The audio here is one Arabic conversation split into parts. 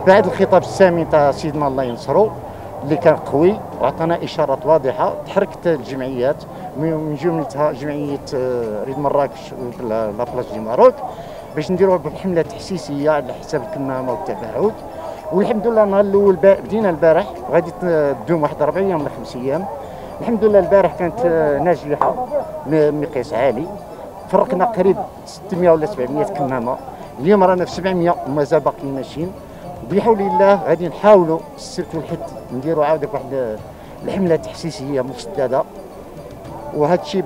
بعد الخطاب السامي تاع سيدنا الله ينصرو اللي كان قوي وعطانا اشارات واضحه، تحركت الجمعيات من جملتها جمعيه ريد مراكش لابلاص دي ماروك باش نديروا بالحمله التحسيسيه على حساب الكمامه والتباعد. والحمد لله النهار الاول بدينا البارح غادي تدوم واحد 4 ايام ولا 5 ايام. الحمد لله البارح كانت ناجحه بمقياس عالي، فرقنا قريب 600 ولا 700 كمامه. اليوم رانا في 700 ومازال باقيين ماشيين. بحول الله غادي نحاولوا السبت والحد نديروا عاود واحد الحمله تحسيسيه مسدده، وهذا الشيء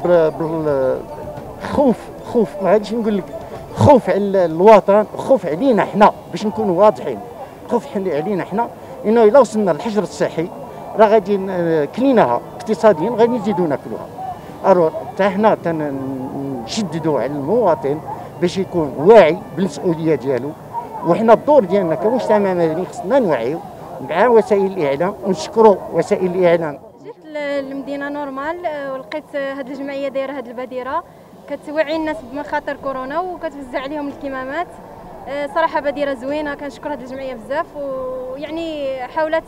بالخوف ما غاديش نقول لك خوف على الوطن، خوف علينا حنا باش نكونوا واضحين، خوف علينا حنا انه الا وصلنا للحجر الصحي راه غادي كليناها اقتصاديا غادي نزيدوا ناكلوها. الو حتى حنا نشددوا على المواطن باش يكون واعي بالمسؤوليه ديالو، وحنا الدور ديالنا كمجتمع مدني خصنا نوعيو مع وسائل الاعلام ونشكروا وسائل الاعلام. جيت للمدينه نورمال ولقيت هذه الجمعيه دايره هذه البادره كتوعي الناس بمخاطر كورونا وكتوزع عليهم الكمامات. صراحه بادره زوينه، كنشكر هذه الجمعيه بزاف، ويعني حاولت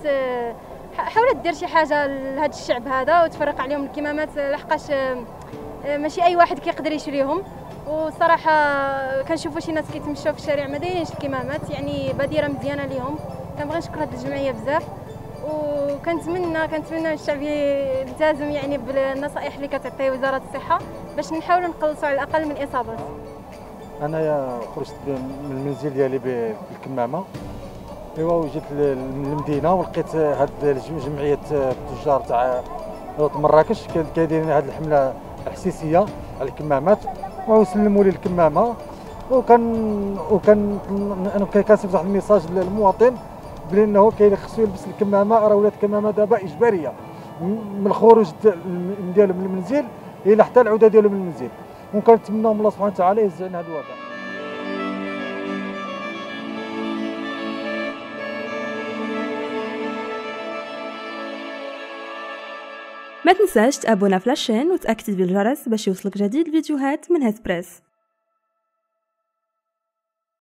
دير شي حاجه لهذا الشعب هذا وتفرق عليهم الكمامات، لحقاش ماشي اي واحد كيقدر يشريهم. وصراحه كنشوفوا شي ناس كيتمشوا في الشارع ما دايرينش الكمامات، يعني بادره مزيانه ليهم. كنبغي نشكر هذه الجمعيه بزاف، وكنتمنى الشعب يلتزم يعني بالنصائح اللي كتعطيه وزاره الصحه باش نحاولوا نقلصوا على الاقل من الاصابات. انايا خرجت من المنزل ديالي بالكمامه، ايوا وجيت للمدينه ولقيت هاد جمعيه التجار تاع مراكش كايديرين هاد الحمله التحسيسيه على الكمامات، وسلموا لي الكمامه. وكان انا كنصيفط واحد الميساج للمواطن بانه خصو يلبس الكمامه، راه ولات الكمامه دابا اجباريه من الخروج ديالو من المنزل الى حتى العوده ديالو من المنزل، وكنتمناو من الله سبحانه وتعالى يهز عنا هذا الوباء. ما تنساش تابونا في لاشين وتأكد بالجرس باش يوصلك جديد الفيديوهات من هسبريس.